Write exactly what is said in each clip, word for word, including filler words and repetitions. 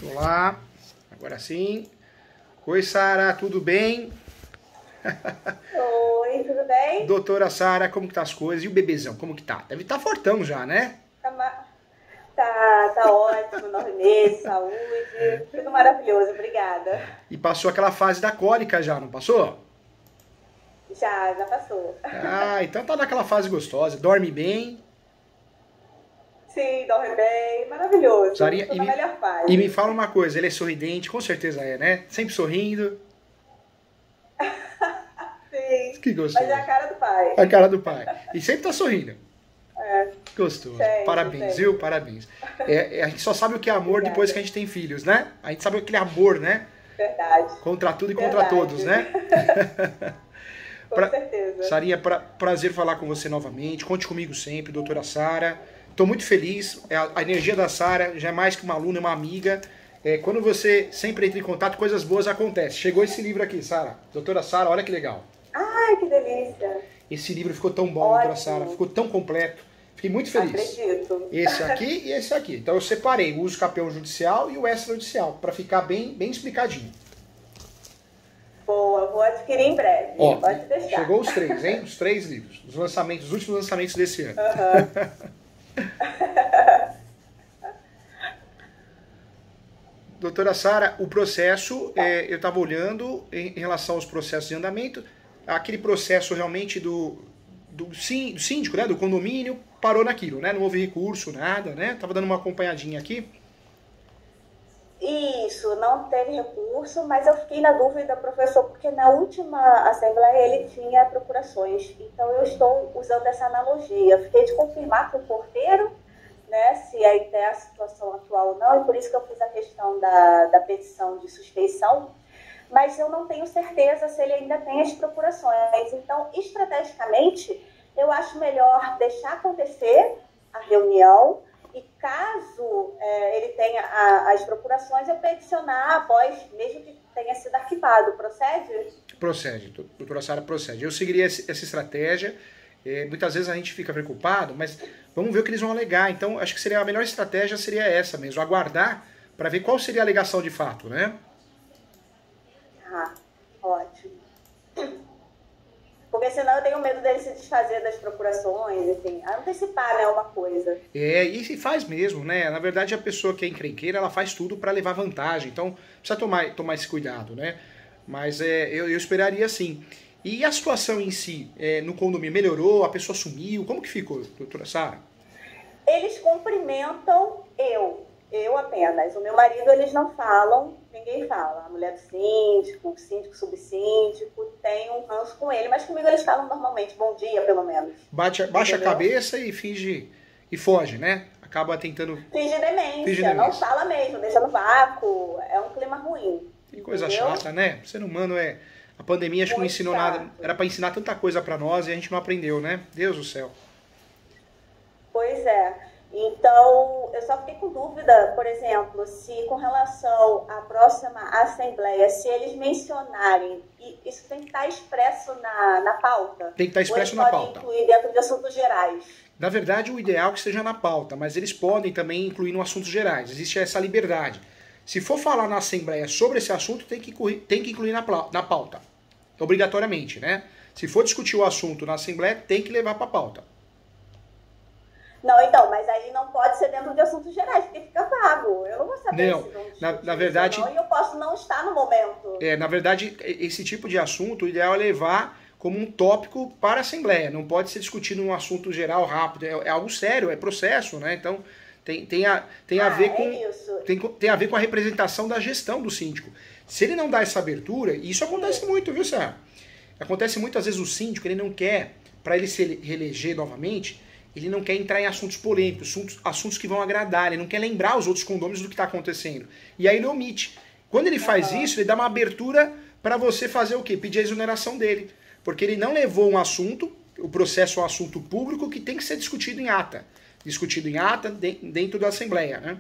Olá, agora sim. Oi, Sara, tudo bem? Oi, tudo bem? Doutora Sara, como que tá as coisas? E o bebezão, como que tá? Deve estar fortão já, né? Tá, ma- tá, tá ótimo, nove meses, saúde, tudo maravilhoso, obrigada. E passou aquela fase da cólica já, não passou? Já, já passou. Ah, então tá naquela fase gostosa, dorme bem. Sim, dorme bem, maravilhoso, Sarinha, tô e na me, melhor e me fase. fala uma coisa, ele é sorridente, com certeza é, né? Sempre sorrindo. Sim, Que mas é a gostoso. cara do pai. A cara do pai. E sempre tá sorrindo. É, Gostoso. sempre, Parabéns, viu? sempre. Parabéns. É, é, a gente só sabe o que é amor depois que a Obrigada. gente tem filhos, né? A gente sabe aquele amor, né? Verdade, Contra tudo e contra todos, verdade. né? Com Pra... certeza. Sarinha, pra... prazer falar com você novamente. Conte comigo sempre, doutora Sara. Estou muito feliz. É, A energia da Sara já é mais que uma aluna, é uma amiga. É, quando você sempre entra em contato, coisas boas acontecem. Chegou esse livro aqui, Sara. Doutora Sara, olha que legal. Ai, que delícia. Esse livro ficou tão bom, doutora Sara. Ótimo, Ficou tão completo. Fiquei muito feliz. acredito. Esse aqui e esse aqui. Então eu separei o uso campeão judicial e o extrajudicial, para ficar bem, bem explicadinho. Boa, vou adquirir em breve, Ó, pode deixar. chegou os três, hein? Os três livros. Os lançamentos, os últimos lançamentos desse ano. Aham. Doutora Sara, o processo, é, eu estava olhando em, em relação aos processos de andamento, aquele processo realmente do, do, sim- do síndico, né, do condomínio, parou naquilo, né? Não houve recurso, nada, né? Tava dando uma acompanhadinha aqui. Isso, não teve recurso, mas eu fiquei na dúvida, professor, porque na última assembleia ele tinha procurações. Então eu estou usando essa analogia. Fiquei de confirmar com o porteiro, né, se ainda é a situação atual ou não, e por isso que eu fiz a questão da, da petição de suspeição, mas eu não tenho certeza se ele ainda tem as procurações. Então, estrategicamente, eu acho melhor deixar acontecer a reunião e caso é, ele tenha a, as procurações, eu peticionar após, mesmo que tenha sido arquivado. Procede? Procede, doutora Sara, procede. Eu seguiria esse- essa estratégia. É, muitas vezes a gente fica preocupado, mas vamos ver o que eles vão alegar. Então, acho que seria a melhor estratégia seria essa mesmo, aguardar para ver qual seria a alegação de fato, né? Ah, ótimo. Porque senão eu tenho medo dele se desfazer das procurações, enfim, antecipar, né, uma coisa. É, e se faz mesmo, né? Na verdade, a pessoa que é encrenqueira, ela faz tudo para levar vantagem. Então, precisa tomar, tomar esse cuidado, né? Mas é, eu, eu esperaria sim. E a situação em si, é, no condomínio, melhorou? A pessoa sumiu? Como que ficou, doutora Sara? Eles cumprimentam eu, eu apenas. O meu marido, eles não falam, ninguém fala. A mulher do síndico, o síndico, subsíndico, tem um ranço com ele, mas comigo eles falam normalmente, bom dia, pelo menos. Bate, baixa a Entendeu? cabeça e finge, e foge, né? Acaba tentando Finge demência, fingir não demência. fala mesmo, deixa no vácuo, é um clima ruim. Que coisa Entendeu? chata, né? O ser humano é... A pandemia acho que não Muito ensinou chato. nada. Era para ensinar tanta coisa para nós e a gente não aprendeu, né? Deus do céu. Pois é. Então, eu só fiquei com dúvida, por exemplo, se com relação à próxima assembleia, se eles mencionarem, e isso tem que estar expresso na, na pauta? Tem que estar expresso ou na eles pauta. podem incluir dentro de assuntos gerais? Na verdade, o ideal é que esteja na pauta, mas eles podem também incluir no assuntos gerais. Existe essa liberdade. Se for falar na Assembleia sobre esse assunto, tem que incluir, tem que incluir na, pla- na pauta. Obrigatoriamente, né? Se for discutir o assunto na Assembleia, tem que levar para a pauta. Não, então, mas aí não pode ser dentro de assuntos gerais, porque fica vago. Eu não vou saber Não, se vão na, discutir na isso verdade, ou não, e eu posso não estar no momento. é, na verdade, esse tipo de assunto, o ideal é levar como um tópico para a Assembleia. Não pode ser discutido um assunto geral rápido. É, é algo sério, é processo, né? Então, tem, tem, a, tem a Ah, ver é com... isso. Tem, co- tem a ver com a representação da gestão do síndico. Se ele não dá essa abertura, e isso acontece muito, viu, Sérgio? Acontece muitas vezes o síndico, ele não quer, para ele se reeleger novamente, ele não quer entrar em assuntos polêmicos, assuntos, assuntos que vão agradar, ele não quer lembrar os outros condôminos do que está acontecendo. E aí ele omite. Quando ele faz Aham. isso, ele dá uma abertura para você fazer o quê? Pedir a exoneração dele. Porque ele não levou um assunto, o processo é um assunto público que tem que ser discutido em ata. Discutido em ata de- dentro da Assembleia, né?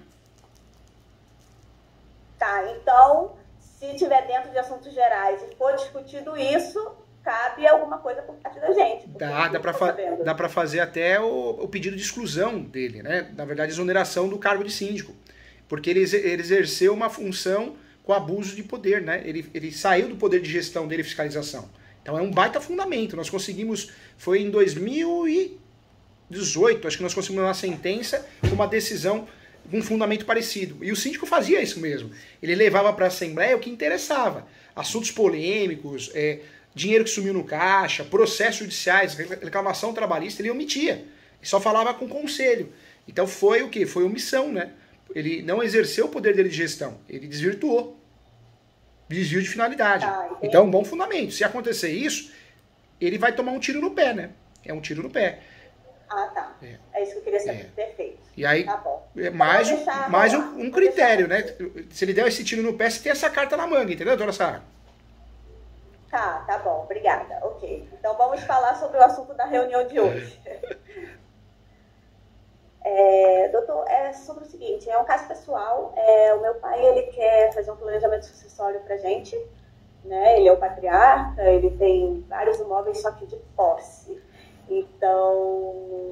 Tá, então, se tiver dentro de assuntos gerais e for discutido isso, cabe alguma coisa por parte da gente. porque Dá, eu dá não para tô fa sabendo. dá pra fazer até o, o pedido de exclusão dele, né? Na verdade, exoneração do cargo de síndico. porque ele, ele exerceu uma função com abuso de poder, né? Ele, ele saiu do poder de gestão dele, fiscalização. Então é um baita fundamento. Nós conseguimos, foi em dois mil e dezoito, acho que nós conseguimos uma sentença com uma decisão com um fundamento parecido. E o síndico fazia isso mesmo. Ele levava para a Assembleia o que interessava. Assuntos polêmicos, é, dinheiro que sumiu no caixa, processos judiciais, reclamação trabalhista, ele omitia. Ele só falava com o conselho. Então foi o quê? Foi omissão, né? Ele não exerceu o poder dele de gestão. Ele desvirtuou. Desvio de finalidade. Ah, então é um bom fundamento. Se acontecer isso, ele vai tomar um tiro no pé, né? É um tiro no pé. Ah, tá. É, é isso que eu queria saber. É. Perfeito. E aí, tá bom. É mais, um, mais um, um critério, né? Se ele der esse tiro no pé, você tem essa carta na manga, entendeu, doutora Sara? Tá, tá bom. Obrigada. Ok. Então vamos falar sobre o assunto da reunião de hoje. É, doutor, é sobre o seguinte, é um caso pessoal, é, o meu pai, ele quer fazer um planejamento sucessório pra gente, né, ele é o patriarca, ele tem vários imóveis, só que de posse, então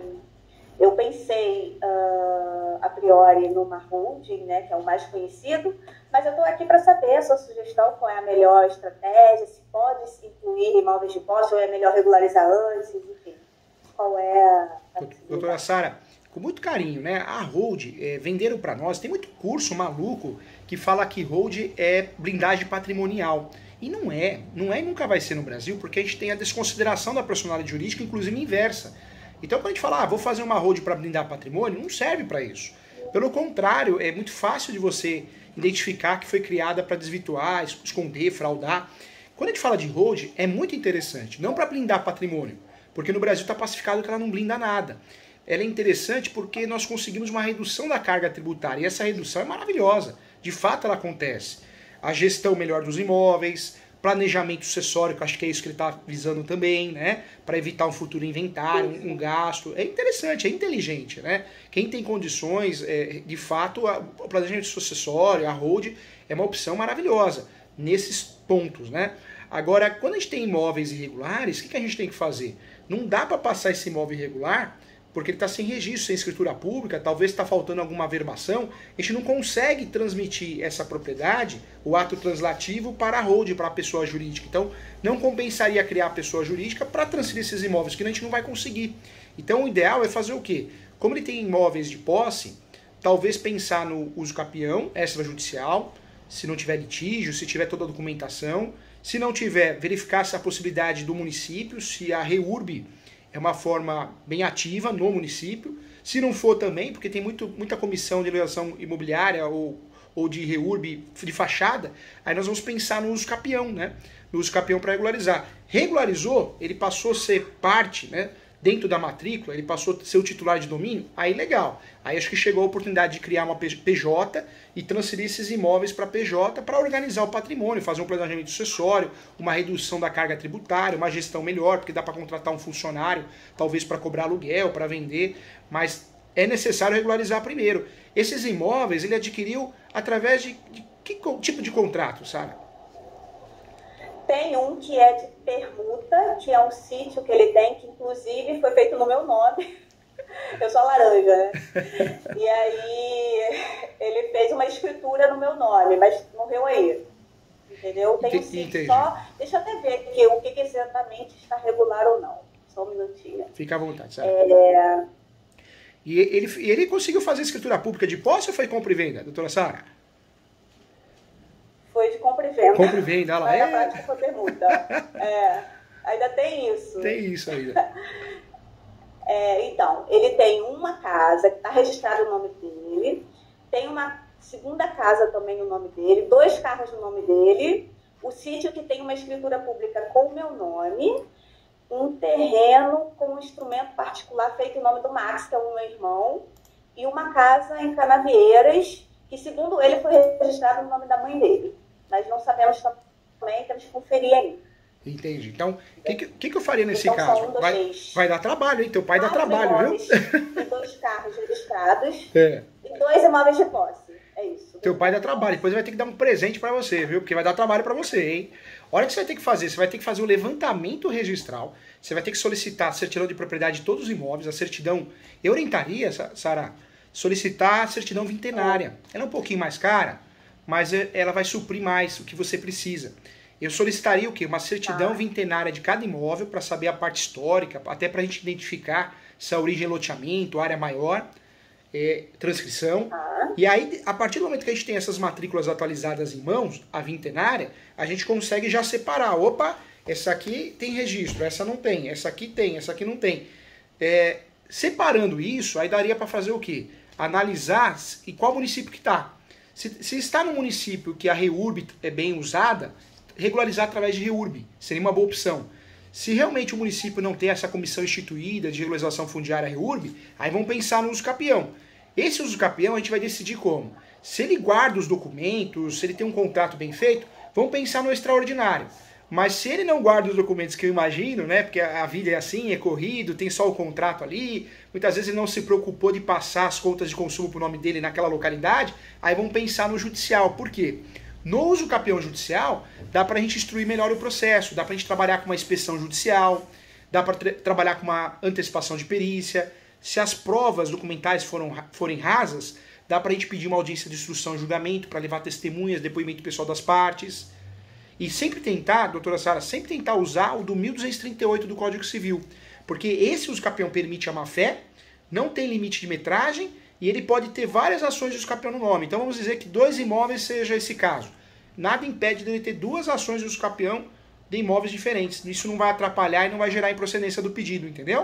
eu pensei uh, a priori numa holding, né, que é o mais conhecido, mas eu estou aqui para saber a sua sugestão, qual é a melhor estratégia, se pode se incluir imóveis de posse ou é melhor regularizar antes, enfim, qual é a... a doutora Sara, com muito carinho, né? A hold, é, venderam para nós, tem muito curso maluco que fala que hold é blindagem patrimonial. E não é, não é e nunca vai ser no Brasil, porque a gente tem a desconsideração da personalidade jurídica, inclusive inversa. Então quando a gente fala, ah, vou fazer uma hold para blindar patrimônio, não serve para isso. Pelo contrário, é muito fácil de você identificar que foi criada para desvirtuar, esconder, fraudar. Quando a gente fala de hold, é muito interessante, não para blindar patrimônio, porque no Brasil está pacificado que ela não blinda nada. Ela é interessante porque nós conseguimos uma redução da carga tributária, e essa redução é maravilhosa, de fato ela acontece. A gestão melhor dos imóveis, planejamento sucessório, que acho que é isso que ele está visando também, né? Para evitar um futuro inventário, um, um gasto. É interessante, é inteligente, né? Quem tem condições, é, de fato, a, o planejamento sucessório, a hold, é uma opção maravilhosa nesses pontos, né? Agora, quando a gente tem imóveis irregulares, o que, que a gente tem que fazer? Não dá para passar esse imóvel irregular porque ele está sem registro, sem escritura pública, talvez está faltando alguma averbação, a gente não consegue transmitir essa propriedade, o ato translativo, para a hold, para a pessoa jurídica. Então, não compensaria criar a pessoa jurídica para transferir esses imóveis, que a gente não vai conseguir. Então, o ideal é fazer o quê? Como ele tem imóveis de posse, talvez pensar no uso capião, extrajudicial, se não tiver litígio, se tiver toda a documentação, se não tiver, verificar se a possibilidade do município, se a REURB é uma forma bem ativa no município. Se não for também, porque tem muito, muita comissão de legislação imobiliária ou, ou de REURB de fachada, aí nós vamos pensar no uso capião, né? No uso capião para regularizar. Regularizou, ele passou a ser parte, né? Dentro da matrícula, ele passou a ser o titular de domínio, aí legal. Aí acho que chegou a oportunidade de criar uma P J e transferir esses imóveis para P J para organizar o patrimônio, fazer um planejamento sucessório, uma redução da carga tributária, uma gestão melhor, porque dá para contratar um funcionário, talvez para cobrar aluguel, para vender, mas é necessário regularizar primeiro. Esses imóveis ele adquiriu através de, de que tipo de contrato, sabe? Tem um que é de permuta, que é um sítio que ele tem, que inclusive foi feito no meu nome. Eu sou a laranja, né? E aí ele fez uma escritura no meu nome, mas morreu aí. Entendeu? Tem um sítio Entendi. Só. Deixa eu até ver aqui o que exatamente está regular ou não. Só um minutinho. Fica à vontade, sabe? É... E ele, ele conseguiu fazer escritura pública de posse ou foi compra e venda, doutora Sara? Foi de compra e venda. Compra e venda, ela é. Na prática foi permuta. É, ainda tem isso. Tem isso ainda. É, então, ele tem uma casa que está registrada no nome dele, tem uma segunda casa também no nome dele, dois carros no nome dele, o sítio que tem uma escritura pública com o meu nome, um terreno com um instrumento particular feito em nome do Max, que é o meu irmão, e uma casa em Canavieiras, que segundo ele foi registrado no nome da mãe dele. Mas não sabemos também, temos que conferir aí. Entendi. Então, o que, que, que eu faria nesse então, caso? Um, dois, vai, vai dar trabalho, hein? Teu pai Quatro dá trabalho, imóveis, viu? E dois carros registrados É. E dois imóveis de posse. É isso. Teu pai dá trabalho. Depois vai ter que dar um presente pra você, viu? Porque vai dar trabalho pra você, hein? Olha o que você vai ter que fazer. Você vai ter que fazer o levantamento registral. Você vai ter que solicitar a certidão de propriedade de todos os imóveis, a certidão. Eu orientaria, Sara, solicitar a certidão vintenária. Ela é um pouquinho mais cara, mas ela vai suprir mais o que você precisa. Eu solicitaria o quê? Uma certidão ah. vintenária de cada imóvel para saber a parte histórica, até para a gente identificar se a origem é loteamento, área maior, é, transcrição. Ah. E aí, a partir do momento que a gente tem essas matrículas atualizadas em mãos, a vintenária, a gente consegue já separar. Opa, essa aqui tem registro, essa não tem, essa aqui tem, essa aqui não tem. É, separando isso, aí daria para fazer o quê? Analisar em qual município que está. Se, se está no município que a REURB é bem usada, regularizar através de REURB seria uma boa opção. Se realmente o município não tem essa comissão instituída de regularização fundiária REURB, aí vamos pensar no uso capião. Esse uso capião a gente vai decidir como. Se ele guarda os documentos, se ele tem um contrato bem feito, vamos pensar no extraordinário. Mas se ele não guarda os documentos, que eu imagino, né, porque a vida é assim, é corrido, tem só o contrato ali, muitas vezes ele não se preocupou de passar as contas de consumo para o nome dele naquela localidade, aí vamos pensar no judicial. Por quê? No uso capião judicial, dá para a gente instruir melhor o processo, dá para a gente trabalhar com uma inspeção judicial, dá para tra trabalhar com uma antecipação de perícia. Se as provas documentais foram, forem rasas, dá para a gente pedir uma audiência de instrução e julgamento para levar testemunhas, depoimento pessoal das partes. E sempre tentar, doutora Sara, sempre tentar usar o do mil duzentos e trinta e oito do Código Civil. Porque esse uso capião permite a má-fé, não tem limite de metragem, e ele pode ter várias ações de uso capião no nome. Então vamos dizer que dois imóveis seja esse caso. Nada impede dele ter duas ações de uso capião de imóveis diferentes. Isso não vai atrapalhar e não vai gerar improcedência do pedido, entendeu?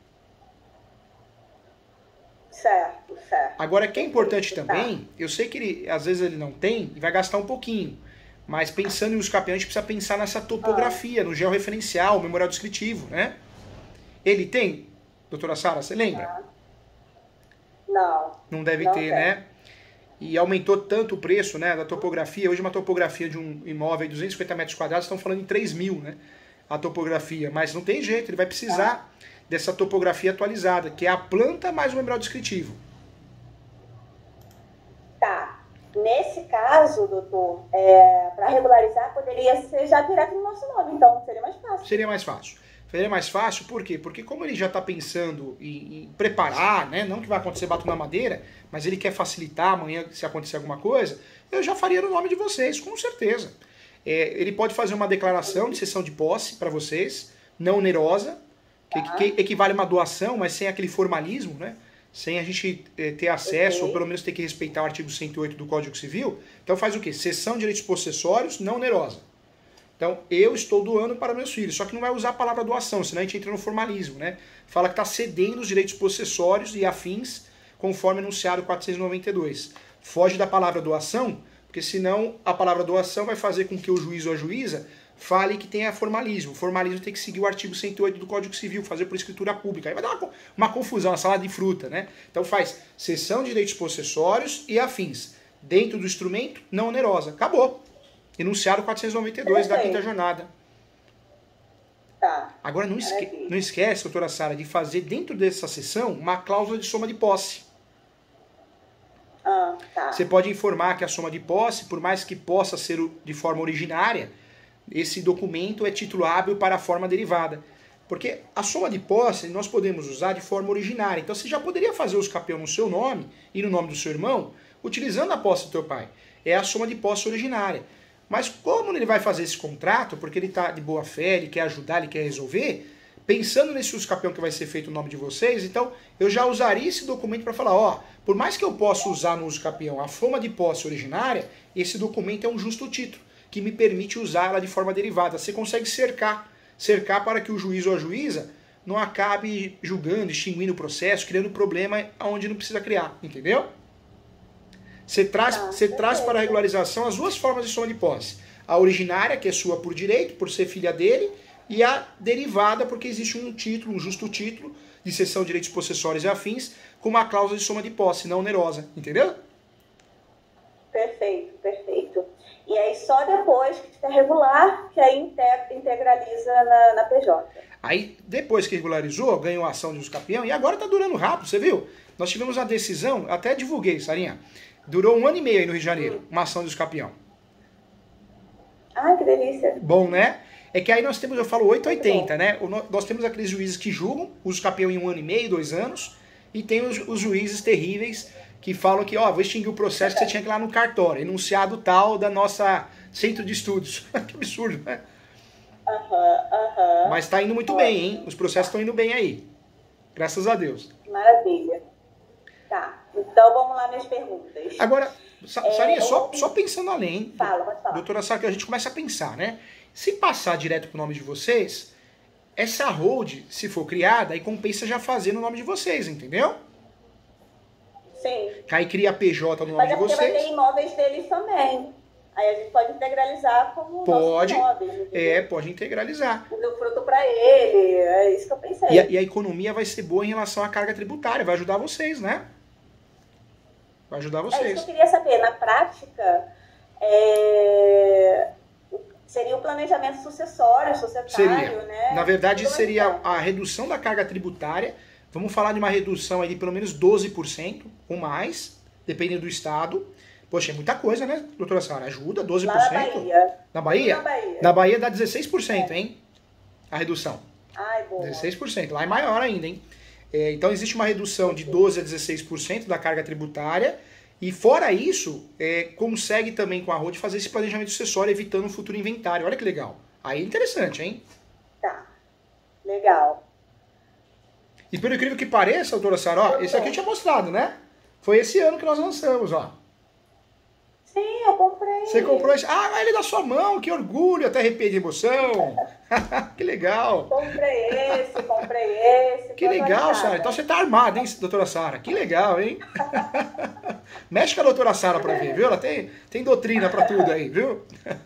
Certo, certo. Agora, que é importante também, eu sei que ele, às vezes ele não tem e vai gastar um pouquinho. Mas pensando em uso capião, a gente precisa pensar nessa topografia, ah. no georreferencial, memorial descritivo, né? Ele tem, doutora Sara, você lembra? Ah. Não. Não deve não ter, tem. né? E aumentou tanto o preço, né, da topografia. Hoje uma topografia de um imóvel de duzentos e cinquenta metros quadrados, estão falando em três mil, né? A topografia. Mas não tem jeito, ele vai precisar ah. dessa topografia atualizada, que é a planta mais o memorial descritivo. Tá. Nesse caso, doutor, é, para regularizar, poderia ser já direto no nosso nome, então seria mais fácil. Seria mais fácil. Seria mais fácil, por quê? Porque como ele já está pensando em, em preparar, né? Não que vai acontecer bato na madeira, mas ele quer facilitar amanhã se acontecer alguma coisa, eu já faria no nome de vocês, com certeza. É, ele pode fazer uma declaração de cessão de posse para vocês, não onerosa, que, ah. que equivale a uma doação, mas sem aquele formalismo, né? Sem a gente é, ter acesso, okay. ou pelo menos ter que respeitar o artigo cento e oito do Código Civil. Então faz o quê? Cessão de direitos possessórios não onerosa. Então eu estou doando para meus filhos, só que não vai usar a palavra doação, senão a gente entra no formalismo, né? Fala que está cedendo os direitos possessórios e afins, conforme enunciado quatrocentos e noventa e dois. Foge da palavra doação, porque senão a palavra doação vai fazer com que o juiz ou a juíza fale que tenha formalismo. O formalismo tem que seguir o artigo cento e oito do Código Civil, fazer por escritura pública. Aí vai dar uma, uma confusão, uma salada de fruta, né? Então faz cessão de direitos possessórios e afins. Dentro do instrumento, não onerosa. Acabou. Enunciado quatrocentos e noventa e dois da quinta jornada. Tá. Agora não, esque não esquece, doutora Sara, de fazer dentro dessa sessão uma cláusula de soma de posse. Ah, tá. Você pode informar que a soma de posse, por mais que possa ser de forma originária, esse documento é título hábil para a forma derivada. Porque a soma de posse nós podemos usar de forma originária. Então você já poderia fazer os capião no seu nome e no nome do seu irmão, utilizando a posse do teu pai. É a soma de posse originária. Mas como ele vai fazer esse contrato, porque ele está de boa fé, ele quer ajudar, ele quer resolver, pensando nesse uso capião que vai ser feito no nome de vocês, então eu já usaria esse documento para falar, ó, por mais que eu possa usar no uso capião a forma de posse originária, esse documento é um justo título, que me permite usar ela de forma derivada. Você consegue cercar, cercar para que o juiz ou a juíza não acabe julgando, extinguindo o processo, criando problema onde não precisa criar, entendeu? Você traz, ah, você traz para a regularização as duas formas de soma de posse. A originária, que é sua por direito, por ser filha dele, e a derivada, porque existe um título, um justo título, de cessão de direitos possessórios e afins, com uma cláusula de soma de posse, não onerosa. Entendeu? Perfeito, perfeito. E aí só depois que fica regular, que aí integraliza na, na P J. Aí, depois que regularizou, ganhou a ação de uso capião, e agora está durando rápido, você viu? Nós tivemos a decisão, até divulguei, Sarinha, durou um ano e meio aí no Rio de Janeiro, uma ação de uso capião. Ah, que delícia. Bom, né? É que aí nós temos, eu falo oito a oitenta, né? Nós temos aqueles juízes que julgam uso capião em um ano e meio, dois anos, E tem os, os juízes terríveis que falam que, ó, vou extinguir o processo que você tinha que ir lá no cartório, enunciado tal da nossa centro de estudos. Que absurdo, né? Aham, aham. Mas tá indo muito bem, hein? Os processos estão indo bem aí. Graças a Deus. Maravilha. Tá, então vamos lá nas perguntas. Agora, Sarinha, é, só, eu... só pensando além, Fala, pode falar. doutora Sara, que a gente começa a pensar, né? Se passar direto pro nome de vocês, essa hold, se for criada, aí compensa já fazer no nome de vocês, entendeu? Sim. Aí cria a P J no nome Mas é de porque vocês. vai ter imóveis deles também. Aí a gente pode integralizar como Pode, nossos imóveis. é, pode integralizar. O fruto para ele, é isso que eu pensei. E a, e a economia vai ser boa em relação à carga tributária, vai ajudar vocês, né? Vai ajudar vocês. É isso que eu queria saber. Na prática, é... seria o planejamento sucessório, societário, Seria. né? Na verdade, Como seria é a redução da carga tributária. Vamos falar de uma redução aí de pelo menos doze por cento ou mais, dependendo do estado. Poxa, é muita coisa, né, doutora Sara? Ajuda, doze por cento. Lá na Bahia. Na Bahia? Na Bahia. Na Bahia dá dezesseis por cento, é. hein? A redução. Ai, boa. dezesseis por cento. Lá é maior ainda, hein? É, então existe uma redução de doze a dezesseis por cento da carga tributária. E fora isso, é, consegue também com a hold fazer esse planejamento sucessório, evitando um futuro inventário. Olha que legal. Aí é interessante, hein? Tá. Legal. E pelo incrível que pareça, doutora Sara, ó, esse aqui eu tinha mostrado, né? Foi esse ano que nós lançamos, ó. Sim, eu comprei. Você comprou esse. Ah, ele é da sua mão, que orgulho, até arrepiei de emoção. Que legal. Comprei esse, comprei esse. Que legal, Sara. Então você tá armada, hein, doutora Sara? Que legal, hein? Mexe com a doutora Sara pra ver, viu? Ela tem, tem doutrina pra tudo aí, viu?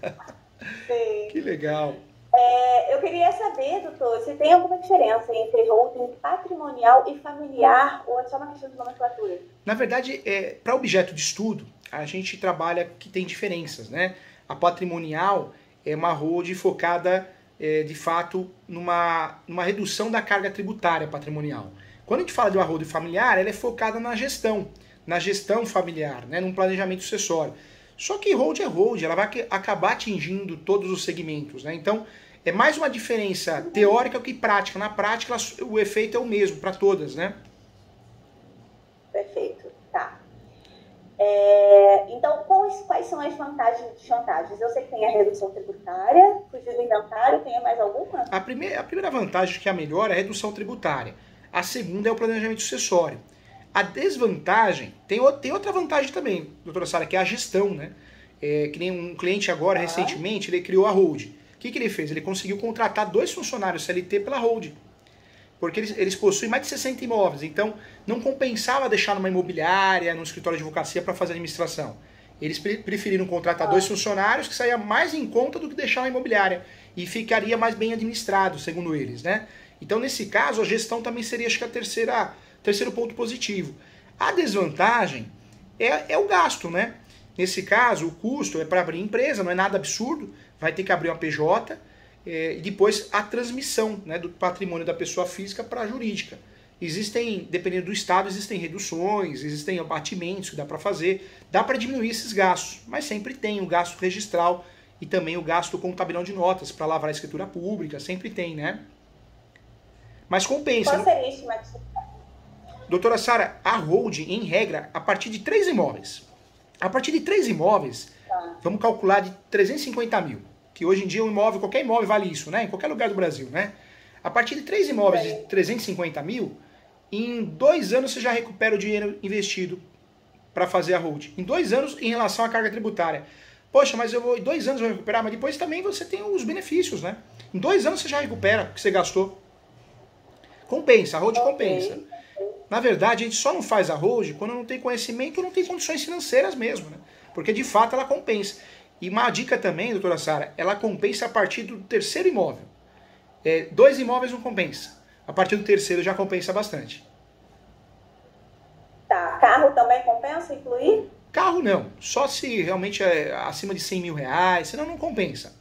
Sim. Que legal. É, eu queria saber, doutor, se tem alguma diferença entre holding patrimonial e familiar ou é só uma questão de nomenclatura? Na verdade, é, para objeto de estudo, a gente trabalha que tem diferenças, né? A patrimonial é uma hold focada, é, de fato, numa, numa redução da carga tributária patrimonial. Quando a gente fala de uma hold familiar, ela é focada na gestão, na gestão familiar, né? Num planejamento sucessório. Só que hold é hold, ela vai acabar atingindo todos os segmentos, né? Então, é mais uma diferença teórica que prática. Na prática, o efeito é o mesmo para todas, né? Perfeito, tá. É, então, quais, quais são as vantagens e desvantagens? Eu sei que tem a redução tributária, fugir do inventário, tem mais alguma? A primeira, a primeira vantagem, que é a melhor, é a redução tributária. A segunda é o planejamento sucessório. A desvantagem, tem, tem outra vantagem também, doutora Sara, que é a gestão, né? É, que nem um cliente agora, ah. recentemente, ele criou a hold. O que, que ele fez? Ele conseguiu contratar dois funcionários C L T pela hold. Porque eles, eles possuem mais de sessenta imóveis, então não compensava deixar numa imobiliária, num escritório de advocacia para fazer administração. Eles preferiram contratar ah. dois funcionários, que saía mais em conta do que deixar uma imobiliária. E ficaria mais bem administrado, segundo eles, né? Então, nesse caso, a gestão também seria, acho que, a terceira... Terceiro ponto positivo. A desvantagem é, é o gasto, né? Nesse caso, o custo é para abrir empresa, não é nada absurdo, vai ter que abrir uma P J, é, e depois a transmissão, né, do patrimônio da pessoa física para a jurídica. Existem, dependendo do estado, existem reduções, existem abatimentos que dá para fazer, dá para diminuir esses gastos, mas sempre tem o gasto registral e também o gasto com o tabelão de notas para lavrar a escritura pública, sempre tem, né? Mas compensa. Qual seria a estimativa? Doutora Sara, a hold, em regra, a partir de três imóveis. A partir de três imóveis, tá. Vamos calcular de trezentos e cinquenta mil. Que hoje em dia um imóvel, qualquer imóvel vale isso, né? Em qualquer lugar do Brasil, né? A partir de três imóveis de trezentos e cinquenta mil, em dois anos você já recupera o dinheiro investido para fazer a hold. Em dois anos, em relação à carga tributária. Poxa, mas eu vou em dois anos eu vou recuperar, mas depois também você tem os benefícios, né? Em dois anos você já recupera o que você gastou. Compensa, a hold okay. compensa. Na verdade, a gente só não faz a hold quando não tem conhecimento ou não tem condições financeiras mesmo, né? Porque de fato ela compensa. E uma dica também, doutora Sara, ela compensa a partir do terceiro imóvel. É, dois imóveis não compensa. A partir do terceiro já compensa bastante. Tá, carro também compensa incluir? Carro não, só se realmente é acima de cem mil reais, senão não compensa.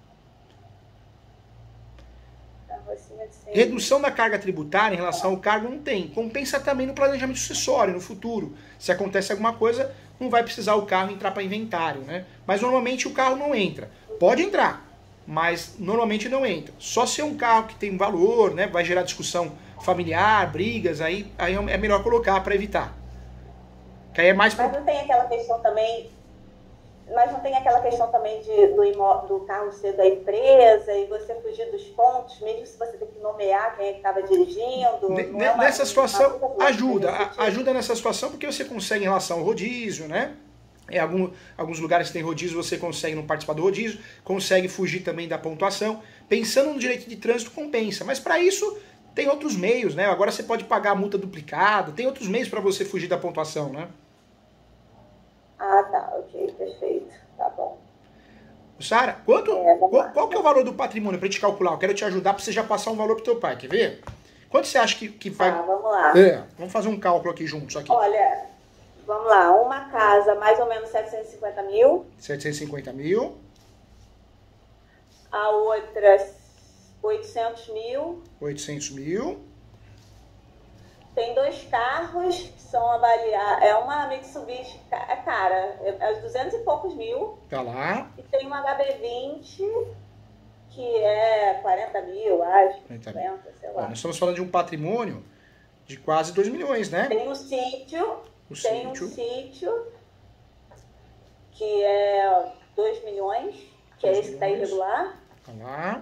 Redução da carga tributária em relação ao cargo não tem. Compensa também no planejamento sucessório, no futuro. Se acontece alguma coisa, não vai precisar o carro entrar para inventário, né? Mas normalmente o carro não entra. Pode entrar, mas normalmente não entra. Só se é um carro que tem valor, né? Vai gerar discussão familiar, brigas, aí, aí é melhor colocar para evitar. Que aí é mais... Mas não tem aquela questão também... Mas não tem aquela questão também de, do, imó... do carro ser da empresa e você fugir dos pontos, mesmo se você tem que nomear quem é que estava dirigindo? N não é uma, nessa situação, uma ajuda. A, ajuda nessa situação porque você consegue em relação ao rodízio, né? Em algum, alguns lugares que tem rodízio, você consegue não participar do rodízio, consegue fugir também da pontuação. Pensando no direito de trânsito, compensa. Mas para isso, tem outros meios, né? Agora você pode pagar a multa duplicada, tem outros meios para você fugir da pontuação, né? Ah, tá, ok, perfeito, tá bom. Sara, quanto, é, qual, qual que é o valor do patrimônio para te calcular? Eu quero te ajudar para você já passar um valor pro teu pai, quer ver? Quanto você acha que, que vai... Ah, vamos lá. É, vamos fazer um cálculo aqui juntos. Aqui. Olha, vamos lá, uma casa mais ou menos setecentos e cinquenta mil. setecentos e cinquenta mil. A outra oitocentos mil. oitocentos mil. Tem dois carros que são avaliados. É uma Mitsubishi, é cara, é duzentos e poucos mil. Tá lá. E tem uma H B vinte, que é quarenta mil, acho. quarenta mil. cinquenta, sei lá. Ó, nós estamos falando de um patrimônio de quase dois milhões, né? Tem um sítio. O tem sítio. um sítio, que é dois milhões, que é esse que está irregular. Tá lá.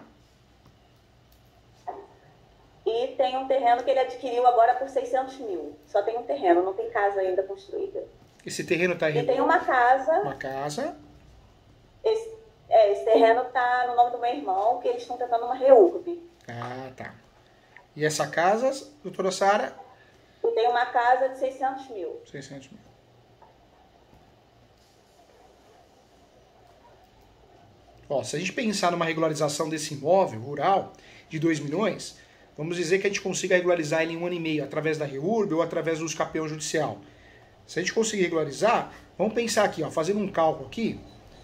E tem um terreno que ele adquiriu agora por seiscentos mil. Só tem um terreno, não tem casa ainda construída. Esse terreno está E tem uma casa. Uma casa. Esse, é, esse terreno está no nome do meu irmão, que eles estão tentando uma reurb. Ah, tá. E essa casa, doutora Sara? E tem uma casa de seiscentos mil. seiscentos mil. Ó, se a gente pensar numa regularização desse imóvel rural de dois milhões... Vamos dizer que a gente consiga regularizar ele em um ano e meio, através da reurb ou através do escapeão judicial. Se a gente conseguir regularizar, vamos pensar aqui, ó, fazendo um cálculo aqui.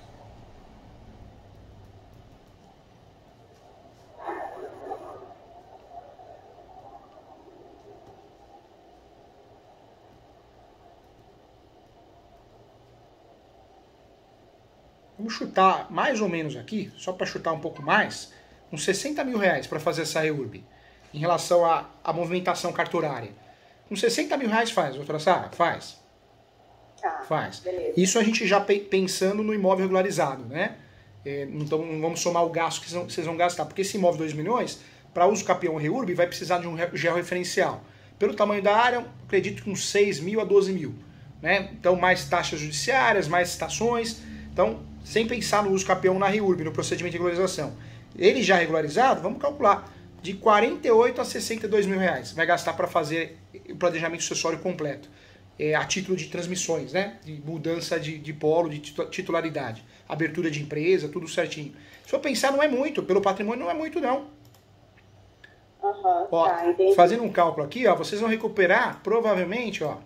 Vamos chutar mais ou menos aqui, só para chutar um pouco mais, uns sessenta mil reais para fazer essa reurb. Em relação à, à movimentação cartorária. Com sessenta mil reais faz, doutora Sara? Faz. Tá, faz. Beleza. Isso a gente já pe pensando no imóvel regularizado, né? É, então não vamos somar o gasto que vocês vão gastar, porque esse imóvel dois milhões, para uso capião reurb, vai precisar de um georreferencial. Pelo tamanho da área, acredito que uns seis mil a doze mil. Né? Então mais taxas judiciárias, mais estações. Então, sem pensar no uso capião na reurb, no procedimento de regularização. Ele já regularizado, vamos calcular. De quarenta e oito a sessenta e dois mil reais. Vai gastar para fazer o planejamento sucessório completo. É, a título de transmissões, né? De mudança de, de polo, de titularidade. Abertura de empresa, tudo certinho. Se for pensar, não é muito. Pelo patrimônio, não é muito, não. Uhum, ó, tá, entendi. Fazendo um cálculo aqui, ó, vocês vão recuperar, provavelmente, ó.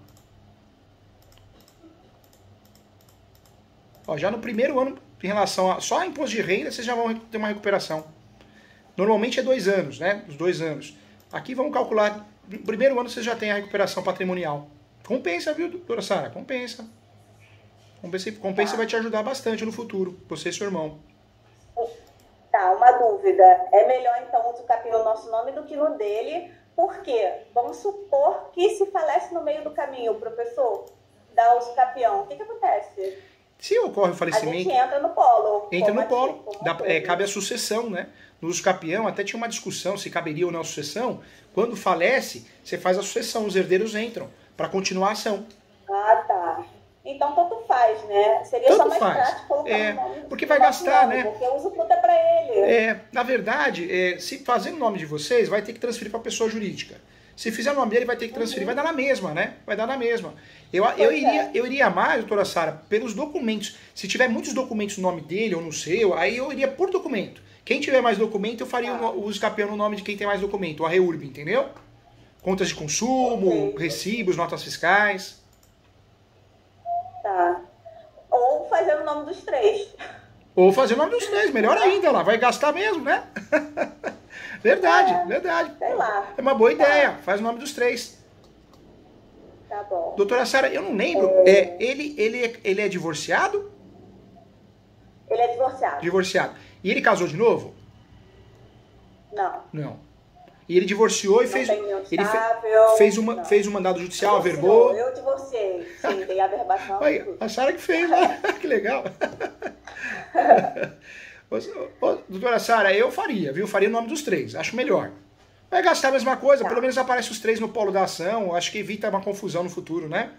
Ó, já no primeiro ano, em relação a só a imposto de renda, vocês já vão ter uma recuperação. Normalmente é dois anos, né? Os dois anos. Aqui vamos calcular, no primeiro ano você já tem a recuperação patrimonial. Compensa, viu, doutora Sara? Compensa. Compensa, compensa Tá. Vai te ajudar bastante no futuro, você e seu irmão. Tá, uma dúvida. É melhor então o capião no nosso nome do que no dele, por quê? Vamos supor que se falece no meio do caminho, o professor dá o capião. O que que acontece? Se ocorre o A falecimento... gente entra no polo. Entra no como polo. ativo, como Dá, ator. é, cabe a sucessão, né? No uso capião, até tinha uma discussão se caberia ou não a sucessão. Quando falece, você faz a sucessão, os herdeiros entram para continuar a ação. Ah, tá. Então tanto faz, né? Seria Tanto só mais faz. prático colocar É, o nome porque do vai nosso gastar, nome, né? Porque o usufruto é pra ele. É, na verdade, é, se fazer no nome de vocês, vai ter que transferir para a pessoa jurídica. Se fizer no nome dele, vai ter que transferir. Vai dar na mesma, né? Vai dar na mesma. Eu, eu, Pois iria, é. eu iria mais, doutora Sara, pelos documentos. Se tiver muitos documentos no nome dele ou no seu, aí eu iria por documento. Quem tiver mais documento, eu faria Ah. o uso capião no nome de quem tem mais documento, a reurb, entendeu? Contas de consumo, Ok. recibos, notas fiscais. Tá. Ou fazer o nome dos três. Ou fazer o nome dos três, melhor ainda, lá vai gastar mesmo, né? Verdade, É, verdade. sei lá. É uma boa Tá. ideia, faz o nome dos três. Tá bom. Doutora Sara, eu não lembro, é, ele, ele, é- ele é divorciado? Ele é divorciado? Divorciado. E ele casou de novo? Não. Não. E ele divorciou e fez, ele fe, fez, uma, fez um mandado judicial, averbou. Eu divorciei, sim, tem averbação. Aí, a Sara que fez, né? Que legal. ô, ô, doutora Sara, eu faria, viu? Faria o nome dos três, acho melhor. Vai gastar a mesma coisa, tá. Pelo menos aparece os três no polo da ação, acho que evita uma confusão no futuro, né?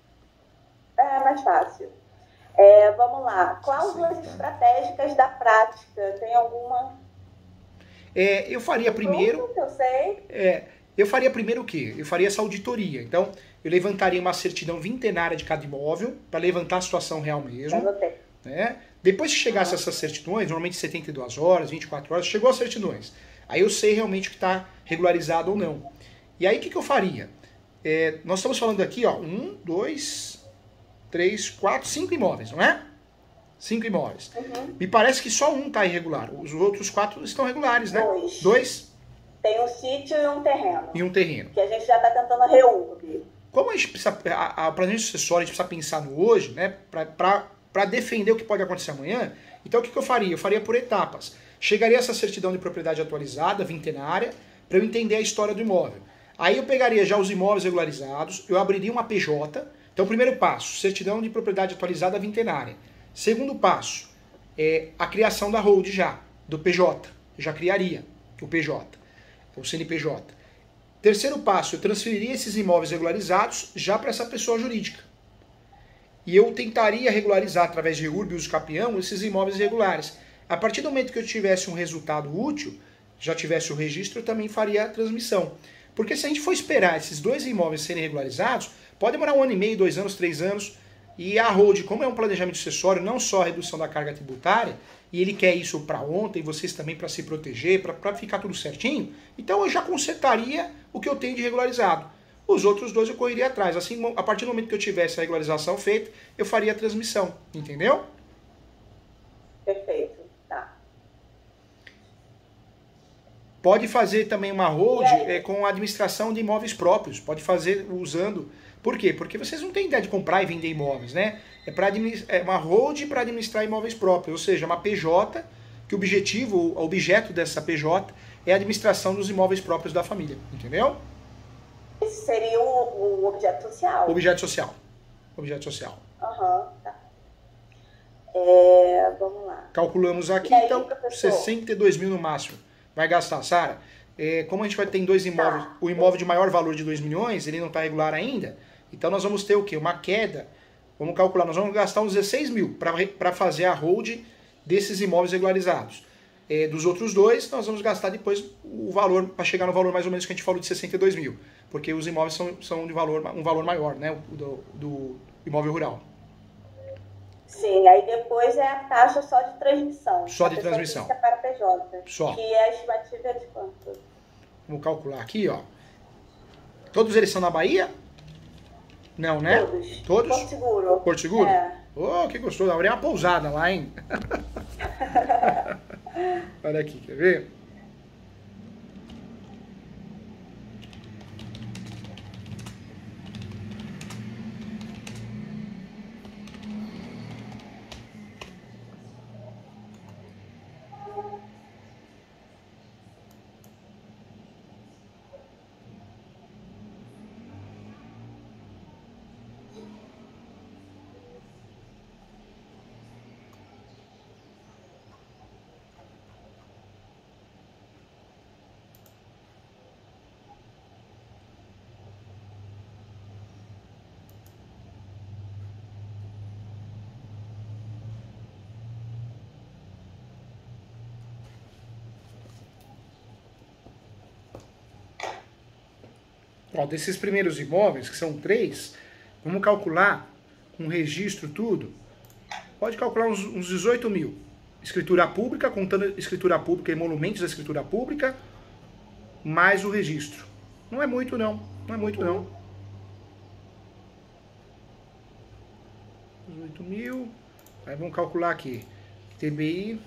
É mais fácil. É, vamos lá, cláusulas estratégicas da prática, tem alguma? É, eu faria primeiro... Pronto, eu sei. É, eu faria primeiro o quê? Eu faria essa auditoria. Então, eu levantaria uma certidão vintenária de cada imóvel, para levantar a situação real mesmo. Né? Depois que chegasse essas certidões, normalmente setenta e duas horas, vinte e quatro horas, chegou as certidões. Aí eu sei realmente o que está regularizado ou não. E aí o que, que eu faria? É, nós estamos falando aqui, ó, um, dois, três, quatro, cinco imóveis, não é? Cinco imóveis. Uhum. Me parece que só um está irregular. Os outros quatro estão regulares, né? Dois. Dois? Tem um sítio e um terreno. E um terreno. Que a gente já está tentando reúne. Como a gente precisa, a, a planejamento sucessório, a gente precisa pensar no hoje, né? Para defender o que pode acontecer amanhã, então o que, que eu faria? Eu faria por etapas. Chegaria essa certidão de propriedade atualizada, vintenária, para eu entender a história do imóvel. Aí eu pegaria já os imóveis regularizados, eu abriria uma P J. Então, primeiro passo, certidão de propriedade atualizada vintenária. Segundo passo, é a criação da hold já, do P J. Eu já criaria o P J, o C N P J. Terceiro passo, eu transferiria esses imóveis regularizados já para essa pessoa jurídica. E eu tentaria regularizar, através de U R B e uso capião, esses imóveis irregulares. A partir do momento que eu tivesse um resultado útil, já tivesse o registro, eu também faria a transmissão. Porque se a gente for esperar esses dois imóveis serem regularizados, pode demorar um ano e meio, dois anos, três anos. E a hold, como é um planejamento sucessório, não só a redução da carga tributária, e ele quer isso para ontem, vocês também para se proteger, para ficar tudo certinho, então eu já consertaria o que eu tenho de regularizado. Os outros dois eu correria atrás. Assim, a partir do momento que eu tivesse a regularização feita, eu faria a transmissão. Entendeu? Perfeito. Tá. Pode fazer também uma hold é, com a administração de imóveis próprios. Pode fazer usando... Por quê? Porque vocês não têm ideia de comprar e vender imóveis, né? É, pra é uma hold para administrar imóveis próprios, ou seja, uma P J, que o objetivo, o objeto dessa P J é a administração dos imóveis próprios da família, entendeu? Esse seria o, o objeto social. Objeto social. Objeto social. Aham, uhum, tá. É, vamos lá. Calculamos aqui, aí, então, professor? sessenta e dois mil no máximo. Vai gastar, Sara? É, como a gente vai ter dois imóveis, tá. O imóvel de maior valor de dois milhões, ele não está regular ainda, então nós vamos ter o quê? Uma queda, vamos calcular, nós vamos gastar uns dezesseis mil para fazer a hold desses imóveis regularizados. É, dos outros dois, nós vamos gastar depois o valor, para chegar no valor mais ou menos que a gente falou de sessenta e dois mil, porque os imóveis são, são de valor, um valor maior, né, do, do imóvel rural. Sim, aí depois é a taxa só de transmissão. Só de transmissão. Para P J. Só. Que é a estimativa de quanto? Vamos calcular aqui, ó. Todos eles são na Bahia? Não, né? Todos. Todos? Porto Seguro. Porto Seguro? É. Oh, que gostoso. Abri uma pousada lá, hein? Olha aqui, quer ver? Ó, desses primeiros imóveis, que são três, vamos calcular com registro tudo, pode calcular uns, uns dezoito mil. Escritura pública, contando escritura pública e emolumentos da escritura pública, mais o registro. Não é muito não, não é muito não. dezoito mil, aí vamos calcular aqui, T B I...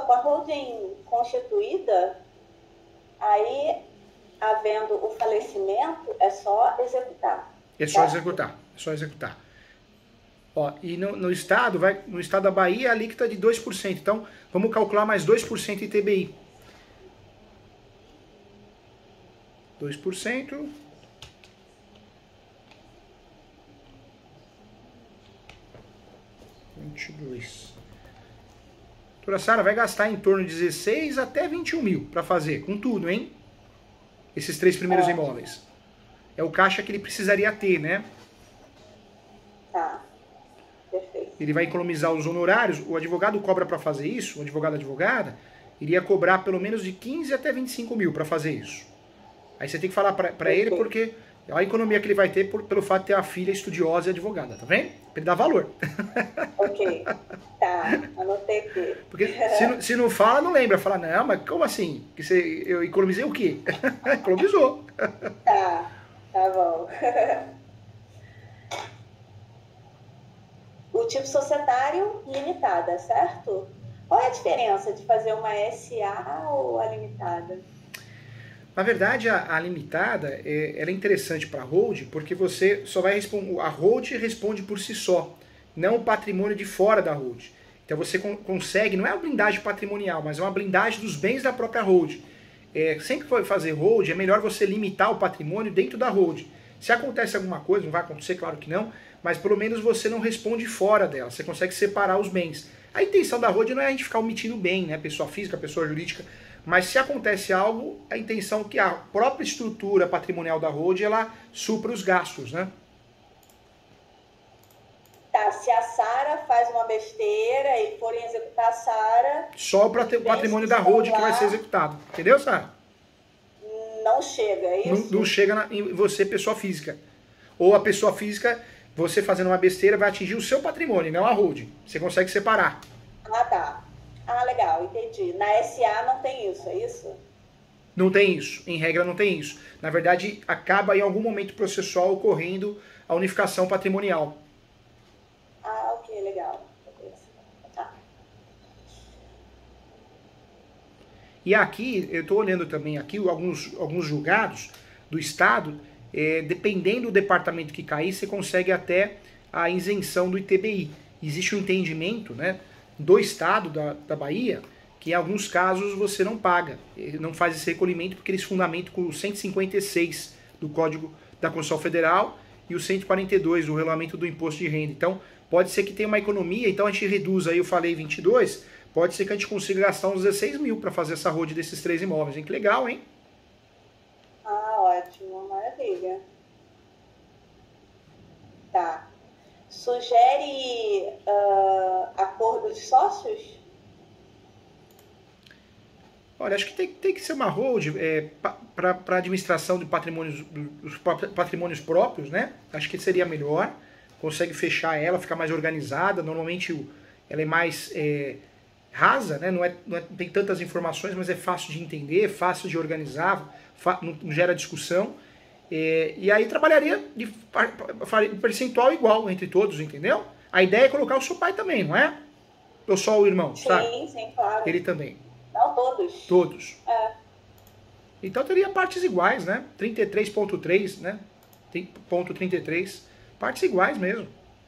com a holding constituída, aí, havendo o falecimento, é só executar. É só executar, é só executar. Ó, e no, no estado, vai, no estado da Bahia, a alíquota é de dois por cento. Então, vamos calcular mais dois por cento I T B I. dois por cento. vinte e dois. Doutora Sara, vai gastar em torno de dezesseis até vinte e um mil para fazer, com tudo, hein? Esses três primeiros é. imóveis. É o caixa que ele precisaria ter, né? Tá. Perfeito. Ele vai economizar os honorários. O advogado cobra para fazer isso, o advogado advogada, iria cobrar pelo menos de quinze até vinte e cinco mil para fazer isso. Aí você tem que falar para ele porque a economia que ele vai ter por, pelo fato de ter uma filha estudiosa e advogada, tá vendo? Pra ele dar valor. Ok. Tá, anotei aqui. Porque se não, se não fala, não lembra. Fala, não, mas como assim? Que você, eu economizei o quê? Economizou. Tá, tá bom. O tipo societário, limitada, certo? Qual é a diferença de fazer uma S A ou a limitada? Na verdade, a, a limitada é, ela é interessante para a hold, porque você só vai responder. A hold responde por si só, não o patrimônio de fora da hold. Então você con consegue, não é uma blindagem patrimonial, mas é uma blindagem dos bens da própria hold. É, sempre que for fazer hold, é melhor você limitar o patrimônio dentro da hold. Se acontece alguma coisa, não vai acontecer, claro que não, mas pelo menos você não responde fora dela, você consegue separar os bens. A intenção da hold não é a gente ficar omitindo bem, né? Pessoa física, pessoa jurídica. Mas se acontece algo, a intenção é que a própria estrutura patrimonial da hold, ela supra os gastos, né? Tá, se a Sara faz uma besteira e forem executar a Sara... Só o patrimônio da hold que vai ser executado. Entendeu, Sara? Não chega, é isso? Não, não chega na, em você, pessoa física. Ou a pessoa física, você fazendo uma besteira, vai atingir o seu patrimônio, não a hold. Você consegue separar. Ah, tá. Ah, legal, entendi. Na S A não tem isso, é isso? Não tem isso. Em regra, não tem isso. Na verdade, acaba em algum momento processual ocorrendo a unificação patrimonial. Ah, ok, legal. Tá. E aqui, eu estou olhando também aqui alguns, alguns julgados do Estado, é, dependendo do departamento que cair, você consegue até a isenção do I T B I. Existe um entendimento, né, do Estado da, da Bahia, que em alguns casos você não paga, não faz esse recolhimento porque eles fundamentam com o cento e cinquenta e seis do Código da Constituição Federal e o cento e quarenta e dois do Regulamento do Imposto de Renda. Então, pode ser que tenha uma economia, então a gente reduz, aí eu falei vinte e dois, pode ser que a gente consiga gastar uns dezesseis mil para fazer essa hold desses três imóveis, hein? Que legal, hein? Ah, ótimo, maravilha. Tá. Sugere uh, acordo de sócios? Olha, acho que tem, tem que ser uma hold é, para a administração de patrimônios, dos patrimônios próprios, né? Acho que seria melhor. Consegue fechar ela, ficar mais organizada. Normalmente ela é mais é, rasa, né? Não, é, não é, tem tantas informações, mas é fácil de entender, fácil de organizar, não, não gera discussão. É, e aí trabalharia de percentual igual entre todos, entendeu? A ideia é colocar o seu pai também, não é? Ou só o irmão, sim, sabe? Sim, sim, claro. Ele também. Não, todos. Todos. É. Então teria partes iguais, né? trinta e três ponto três, né? Ponto trinta e três. Partes iguais mesmo.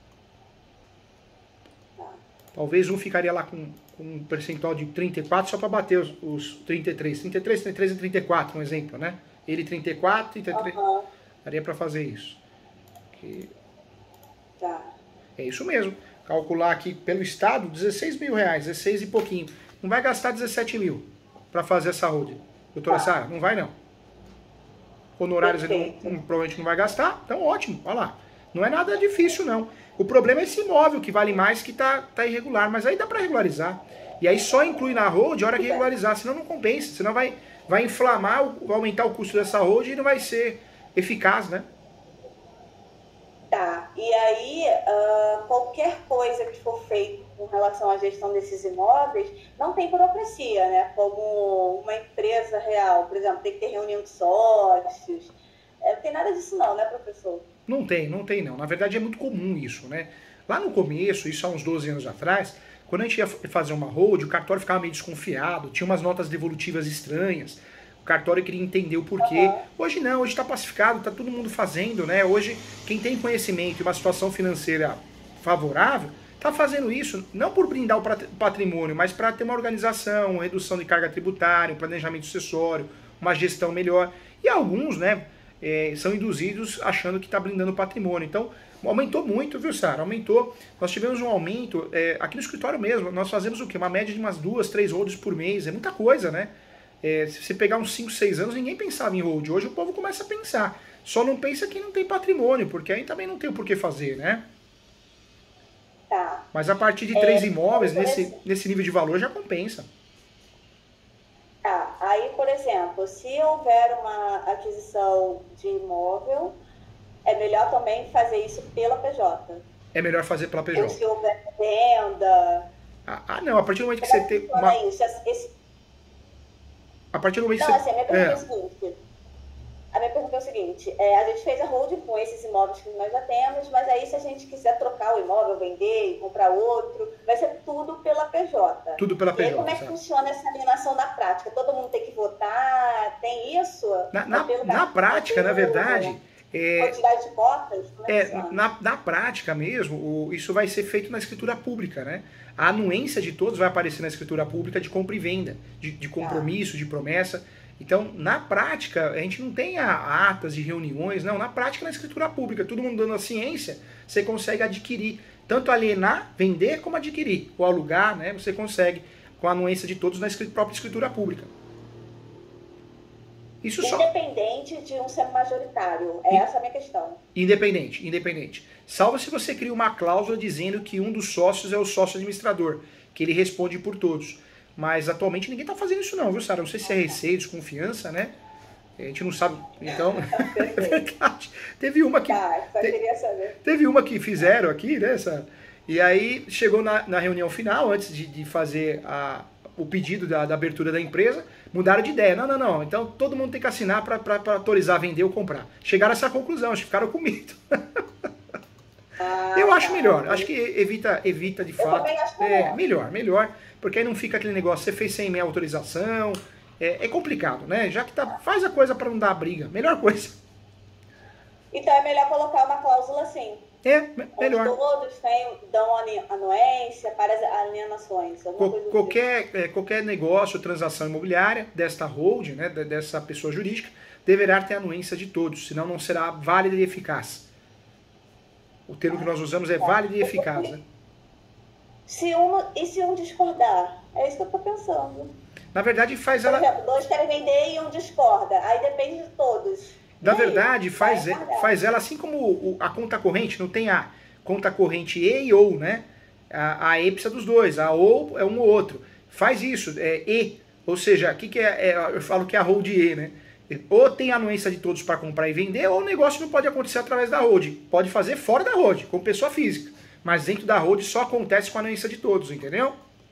Tá. Talvez um ficaria lá com, com um percentual de trinta e quatro só para bater os, os trinta e três. trinta e três, trinta e três e trinta e quatro, um exemplo, né? Ele trinta e quatro, trinta e três. Uhum. Daria para fazer isso. Que... Tá. É isso mesmo. Calcular aqui pelo Estado, dezesseis mil reais, dezesseis e pouquinho. Não vai gastar dezessete mil para fazer essa hold. Doutora Sara, não vai não. Honorários ele não, não, provavelmente não vai gastar, então ótimo, olha lá. Não é nada difícil não. O problema é esse imóvel que vale mais, que tá, tá irregular, mas aí dá para regularizar. E aí só inclui na hold a hora que regularizar, senão não compensa, senão vai, vai inflamar, vai aumentar o custo dessa hold e não vai ser eficaz, né? Tá, e aí uh, qualquer coisa que for feita com relação à gestão desses imóveis não tem burocracia, né? Como uma empresa real, por exemplo, tem que ter reunião de sócios. É, não tem nada disso não, né, professor? Não tem, não tem não. Na verdade é muito comum isso, né? Lá no começo, isso há uns doze anos atrás, Quando a gente ia fazer uma hold, o cartório ficava meio desconfiado, tinha umas notas devolutivas estranhas, o cartório queria entender o porquê. Uhum. Hoje não, hoje está pacificado, está todo mundo fazendo, né? Hoje, quem tem conhecimento e uma situação financeira favorável, está fazendo isso não por brindar o patrimônio, mas para ter uma organização, uma redução de carga tributária, um planejamento sucessório, uma gestão melhor. E alguns, né, é, são induzidos achando que está blindando o patrimônio. Então, aumentou muito, viu, Sara? Aumentou. Nós tivemos um aumento, é, aqui no escritório mesmo, nós fazemos o quê? Uma média de umas duas, três holds por mês. É muita coisa, né? É, se você pegar uns cinco, seis anos, ninguém pensava em hold. Hoje o povo começa a pensar. Só não pensa que não tem patrimônio, porque aí também não tem o porquê fazer, né? Tá. Mas a partir de três é, imóveis, nesse, nesse nível de valor, já compensa. Tá. Aí, por exemplo, se houver uma aquisição de imóvel, é melhor também fazer isso pela P J? É melhor fazer pela P J. Ou se houver venda... Ah, ah não. A partir do momento que você tem uma... Isso? Esse... A partir do momento que não, você... assim, a minha pergunta é, é o seguinte... A minha pergunta é o seguinte, é, a gente fez a hold com esses imóveis que nós já temos, mas aí se a gente quiser trocar o imóvel, vender e comprar outro, vai ser tudo pela P J. Tudo pela P J. E aí, como é que sabe? Funciona essa alienação na prática? Todo mundo tem que votar? Tem isso? Na, na, na prática, na verdade... É, quantidade de cotas? Como é, é na, na prática mesmo, o, isso vai ser feito na escritura pública, né? A anuência de todos vai aparecer na escritura pública de compra e venda, de, de compromisso, ah. de promessa... Então, na prática, a gente não tem atas de reuniões, não. Na prática, na escritura pública, todo mundo dando a ciência, você consegue adquirir, tanto alienar, vender, como adquirir. Ou alugar, né? Você consegue, com a anuência de todos na própria escritura pública. Isso só... Independente de um ser majoritário. É essa a minha questão. Independente, independente. Salvo se você cria uma cláusula dizendo que um dos sócios é o sócio administrador, que ele responde por todos. Mas atualmente ninguém tá fazendo isso não, viu, Sara? Não sei se é receio, desconfiança, né? A gente não sabe. Então, é verdade. Teve uma que. Tá, só queria saber. Teve uma que fizeram aqui, né, Sara? E aí chegou na, na reunião final, antes de, de fazer a, o pedido da, da abertura da empresa, mudaram de ideia. Não, não, não. Então todo mundo tem que assinar para autorizar, vender ou comprar. Chegaram a essa conclusão, acho que ficaram com medo. Ah, eu acho tá. melhor, acho que evita, evita de fato. Eu também acho melhor. É, melhor, melhor, porque aí não fica aquele negócio, você fez sem minha autorização, é, é complicado, né? Já que tá, faz a coisa para não dar briga, melhor coisa. Então é melhor colocar uma cláusula assim. É, melhor. Onde todos têm, dão anuência para as alienações. Co qualquer, é, qualquer negócio, transação imobiliária desta hold, né, dessa pessoa jurídica, deverá ter anuência de todos, senão não será válida e eficaz. O termo que nós usamos é válido e eficaz, né? Se um, e se um discordar? É isso que eu estou pensando. Na verdade, faz Por ela... exemplo, dois querem vender e um discorda. Aí depende de todos. Na verdade, faz, faz ela assim como o, a conta corrente, não tem a conta corrente e e ou, né? A, a E precisa dos dois, a ou é um ou outro. Faz isso, é e. Ou seja, o que, que é, é? Eu falo que é a hold E, né? Ou tem anuência de todos para comprar e vender, ou o negócio não pode acontecer através da hold. Pode fazer fora da hold, como pessoa física. Mas dentro da hold só acontece com a anuência de todos, entendeu?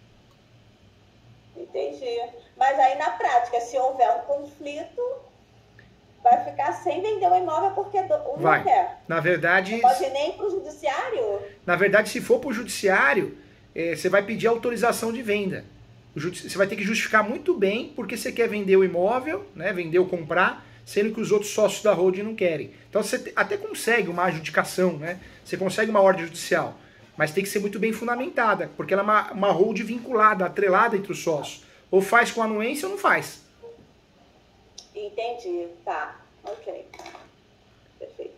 Entendi. Mas aí na prática, se houver um conflito, vai ficar sem vender o imóvel porque um vai. não quer. Na verdade... Não pode ir nem para o judiciário? Na verdade, se for para o judiciário, é, você vai pedir autorização de venda. Você vai ter que justificar muito bem porque você quer vender o imóvel, né, vender ou comprar, sendo que os outros sócios da holding não querem. Então você até consegue uma adjudicação, né? Você consegue uma ordem judicial, mas tem que ser muito bem fundamentada, porque ela é uma, uma hold vinculada, atrelada entre os sócios. Ou faz com anuência ou não faz. Entendi, tá, ok. Perfeito.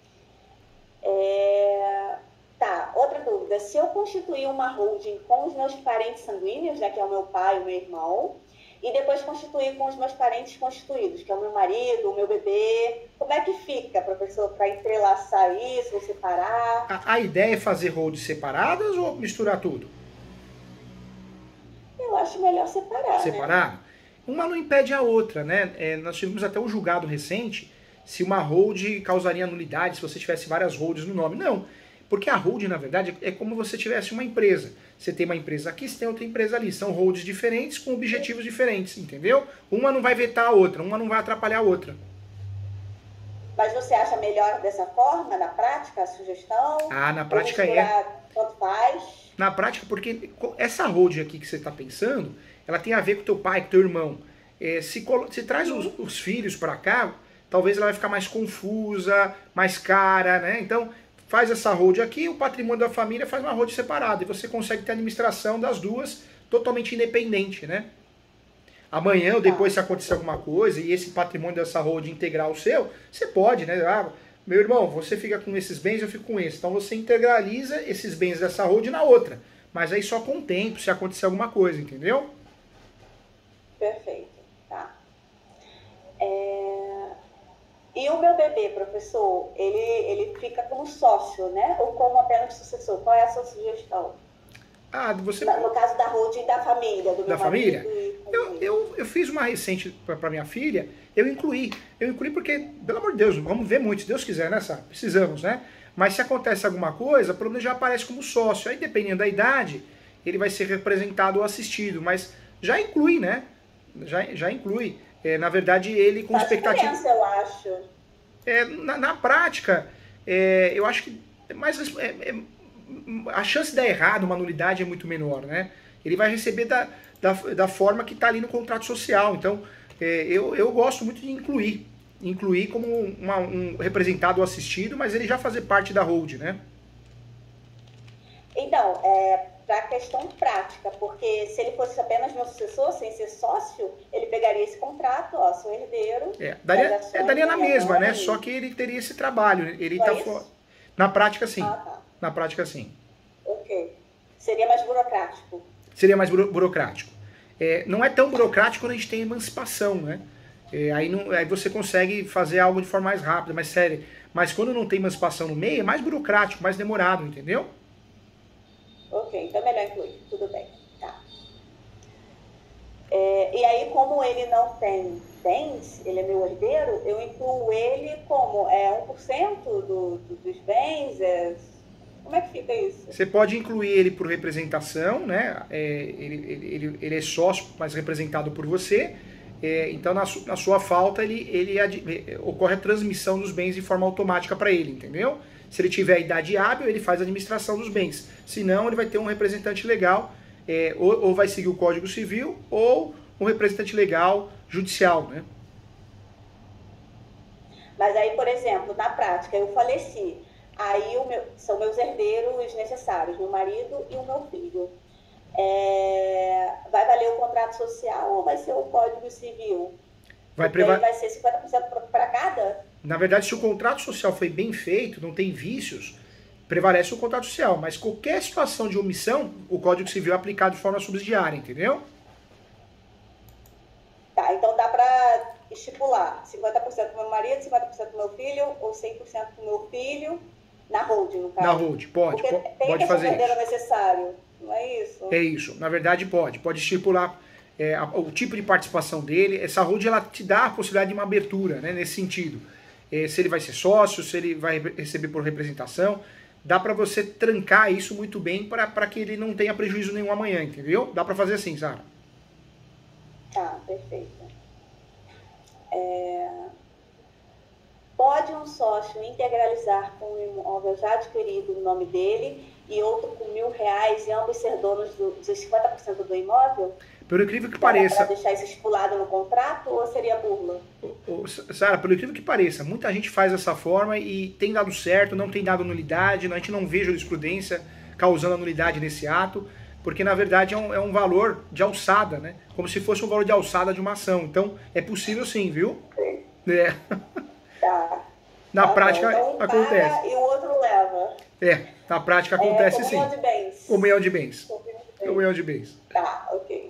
É... Tá, outra dúvida. Se eu constituir uma holding com os meus parentes sanguíneos, né, que é o meu pai e o meu irmão, e depois constituir com os meus parentes constituídos, que é o meu marido, o meu bebê, como é que fica, professor, para entrelaçar isso ou separar? A, a ideia é fazer holdings separadas ou misturar tudo? Eu acho melhor separar, Separar? Né? Uma não impede a outra, né? É, nós tivemos até um julgado recente se uma hold causaria nulidade se você tivesse várias holds no nome. Não. Porque a holding, na verdade, é como se tivesse uma empresa. Você tem uma empresa aqui, você tem outra empresa ali. São holds diferentes com objetivos diferentes, entendeu? Uma não vai vetar a outra, uma não vai atrapalhar a outra. Mas você acha melhor dessa forma, na prática, a sugestão? Ah, na prática é. Quanto faz? Na prática, porque essa hold aqui que você está pensando, ela tem a ver com teu pai, com teu irmão. É, se, se traz os, os filhos para cá, talvez ela vai ficar mais confusa, mais cara, né? Então, faz essa hold aqui, o patrimônio da família faz uma hold separada. E você consegue ter a administração das duas totalmente independente, né? Amanhã ou depois, se acontecer alguma coisa e esse patrimônio dessa hold integrar o seu, você pode, né? Ah, meu irmão, você fica com esses bens, eu fico com esse. Então você integraliza esses bens dessa hold na outra. Mas aí só com o tempo, se acontecer alguma coisa, entendeu? Perfeito, tá. É... E o meu bebê, professor, ele, ele fica como sócio, né? Ou como apenas sucessor? Qual é a sua sugestão? Ah, você... No caso da holding da família, do meu Da família? E... Eu, eu, eu fiz uma recente para minha filha, eu incluí. Eu incluí porque, pelo amor de Deus, vamos ver muito, se Deus quiser, né, Sara? Precisamos, né? Mas se acontece alguma coisa, pelo menos já aparece como sócio. Aí, dependendo da idade, ele vai ser representado ou assistido. Mas já inclui, né? Já, já inclui. É, na verdade, ele com Faz expectativa... diferença, eu acho. É, na, na prática, é, eu acho que é mais, é, é, a chance de dar errado, uma nulidade, é muito menor, né? Ele vai receber da, da, da forma que está ali no contrato social. Então, é, eu, eu gosto muito de incluir. Incluir como uma, um representado ou assistido, mas ele já fazer parte da hold, né? Então, é, para a questão prática, porque se ele fosse apenas meu sucessor, sem ser sócio, ele pegaria esse contrato, ó, sou herdeiro. É, daria, é, daria na mesma, né? Só que ele teria esse trabalho. Ele tá for... Na prática, sim. Ah, tá. Na prática, sim. Ok. Seria mais burocrático. Seria mais buro burocrático. É, não é tão burocrático quando a gente tem emancipação, né? É, aí, não, aí você consegue fazer algo de forma mais rápida, mais séria. Mas quando não tem emancipação no meio, é mais burocrático, mais demorado, entendeu? Ok, então é melhor incluir. Tudo bem. Tá. É, e aí, como ele não tem bens, ele é meu herdeiro, eu incluo ele como? É um por cento do, do, dos bens? É... Como é que fica isso? Você pode incluir ele por representação, né? É, ele, ele, ele, ele é sócio, mas representado por você. É, então, na, su, na sua falta, ele, ele ad, ocorre a transmissão dos bens de forma automática para ele, entendeu? Se ele tiver a idade hábil, ele faz a administração dos bens. Se não, ele vai ter um representante legal, é, ou, ou vai seguir o Código Civil, ou um representante legal judicial, né? Mas aí, por exemplo, na prática, eu faleci. Aí o meu, são meus herdeiros necessários, meu marido e o meu filho. É, vai valer o contrato social ou vai ser o Código Civil? Vai, preva... vai ser cinquenta por cento para cada? Na verdade, se o contrato social foi bem feito, não tem vícios, prevalece o contrato social. Mas qualquer situação de omissão, o Código Civil é aplicado de forma subsidiária, entendeu? Tá, então dá para estipular cinquenta por cento do meu marido, cinquenta por cento do meu filho ou cem por cento do meu filho na hold, no caso. Na hold, pode, Porque pode, tem pode fazer isso. necessário, não é isso? É isso, na verdade pode, pode estipular é, a, o tipo de participação dele. Essa hold, ela te dá a possibilidade de uma abertura, né, nesse sentido. É, se ele vai ser sócio, se ele vai receber por representação, dá para você trancar isso muito bem para que ele não tenha prejuízo nenhum amanhã, entendeu? Dá para fazer assim, Sara. Tá, perfeito. É... Pode um sócio integralizar com um imóvel já adquirido no nome dele e outro com mil reais e ambos ser donos do, dos cinquenta por cento do imóvel? Pelo incrível que pareça... Para deixar isso estipulado no contrato ou seria burla? Sara, pelo incrível que pareça, muita gente faz dessa forma e tem dado certo, não tem dado nulidade, a gente não vê jurisprudência causando a nulidade nesse ato, porque na verdade é um, é um valor de alçada, né? Como se fosse um valor de alçada de uma ação. Então é possível sim, viu? Sim. É. Tá. Na tá prática então, um acontece. Paga e o outro leva. É, na prática acontece é, sim. Comunhão de bens. Comunhão de bens. Comunhão de bens. Tá, ok.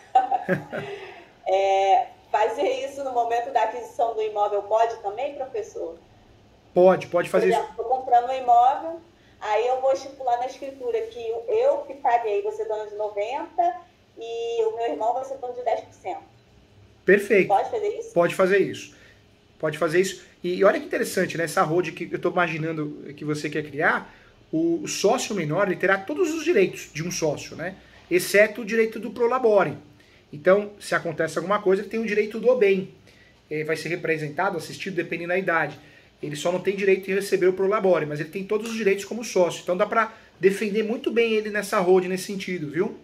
é, fazer isso no momento da aquisição do imóvel pode também, professor? Pode, pode fazer Por exemplo, isso. Estou comprando um imóvel, aí eu vou estipular na escritura que eu que paguei vou ser dono de noventa por cento e o meu irmão vai ser dono de dez por cento. Perfeito. Pode fazer isso? Pode fazer isso. Pode fazer isso. E, e olha que interessante, né? Essa hold que eu estou imaginando que você quer criar, o sócio menor ele terá todos os direitos de um sócio, né? Exceto o direito do prolabore. Então, se acontece alguma coisa, ele tem o direito do bem. Ele vai ser representado, assistido, dependendo da idade. Ele só não tem direito de receber o Prolabore, mas ele tem todos os direitos como sócio. Então dá para defender muito bem ele nessa hold nesse sentido, viu?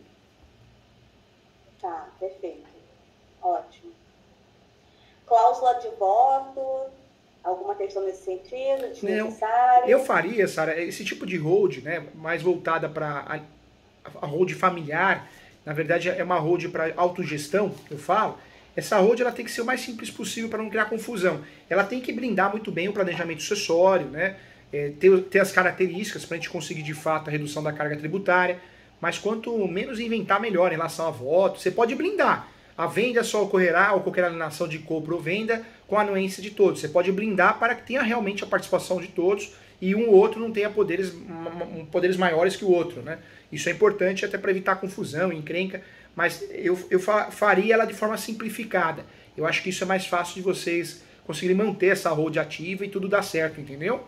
Tá, perfeito. Ótimo. Cláusula de voto, alguma questão nesse sentido, desnecessário? Eu faria, Sara, esse tipo de hold, né, mais voltada para a, a hold familiar, na verdade é uma hold para autogestão, que eu falo. Essa hold ela tem que ser o mais simples possível para não criar confusão. Ela tem que blindar muito bem o planejamento sucessório, né? É, ter, ter as características para a gente conseguir de fato a redução da carga tributária, mas quanto menos inventar, melhor em relação a voto. Você pode blindar. A venda só ocorrerá ou qualquer alienação de compra ou venda com a anuência de todos. Você pode blindar para que tenha realmente a participação de todos e um ou outro não tenha poderes, poderes maiores que o outro, né? Isso é importante até para evitar confusão, encrenca, mas eu, eu faria ela de forma simplificada. Eu acho que isso é mais fácil de vocês conseguirem manter essa hold ativa e tudo dar certo, entendeu?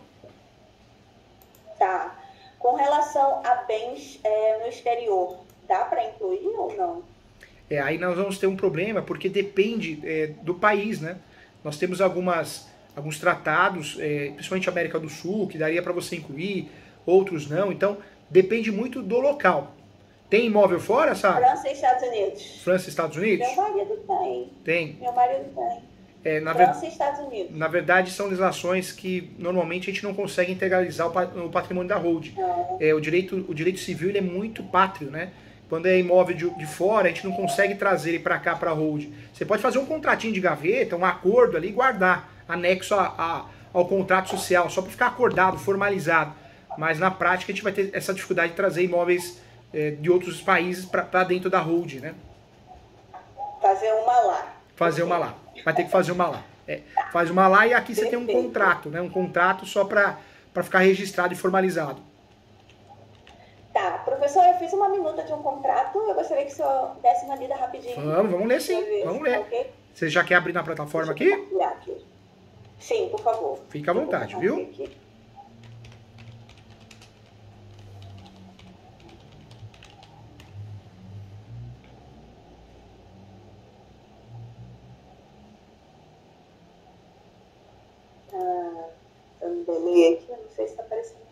Tá. Com relação a bens é, no exterior, dá para incluir ou não? É, aí nós vamos ter um problema, porque depende é, do país, né? Nós temos algumas, alguns tratados, é, principalmente América do Sul, que daria para você incluir, outros não. Então, depende muito do local. Tem imóvel fora, sabe? França e Estados Unidos. França e Estados Unidos? Meu marido tem. Tem. Meu marido tem. É, na França ver... e Estados Unidos. Na verdade, são legislações que normalmente a gente não consegue integralizar o patrimônio da hold. É, o, direito, o direito civil ele é muito pátrio, né? Quando é imóvel de, de fora, a gente não consegue trazer ele para cá, para a hold. Você pode fazer um contratinho de gaveta, um acordo ali e guardar, anexo a, a, ao contrato social, só para ficar acordado, formalizado. Mas na prática a gente vai ter essa dificuldade de trazer imóveis é, de outros países para dentro da hold, né? Fazer uma lá. Fazer uma lá. Vai ter que fazer uma lá. É, faz uma lá e aqui você tem um contrato, né? Um contrato só para ficar registrado e formalizado. Tá, professor, eu fiz uma minuta de um contrato, eu gostaria que o senhor desse uma lida rapidinho. Vamos, vamos ler sim, vamos ler. Okay? Você já quer abrir na plataforma aqui? aqui? Sim, por favor. Fica à vontade, viu? Aqui. Ah, eu delei aqui, eu não sei se está aparecendo.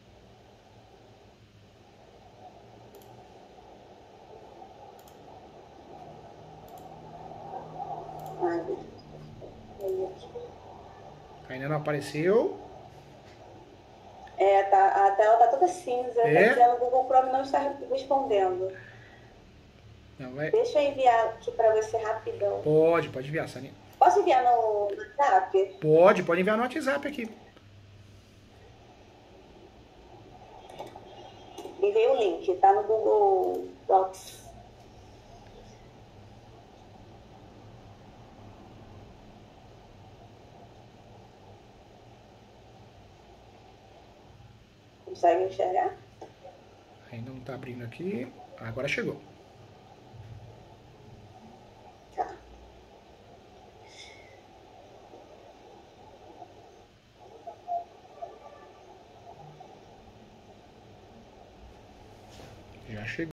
Ainda não apareceu. É, tá, a tela tá toda cinza. É? Tá dizendo que o Google Chrome não está respondendo. Não, é... Deixa eu enviar aqui para você rapidão. Pode, pode enviar, Sarinha. Posso enviar no WhatsApp? Pode, pode enviar no WhatsApp aqui. Enviei o link, tá no Google Docs. Consegue enxergar? Ainda não está abrindo aqui. Agora chegou. Tá. Já chegou.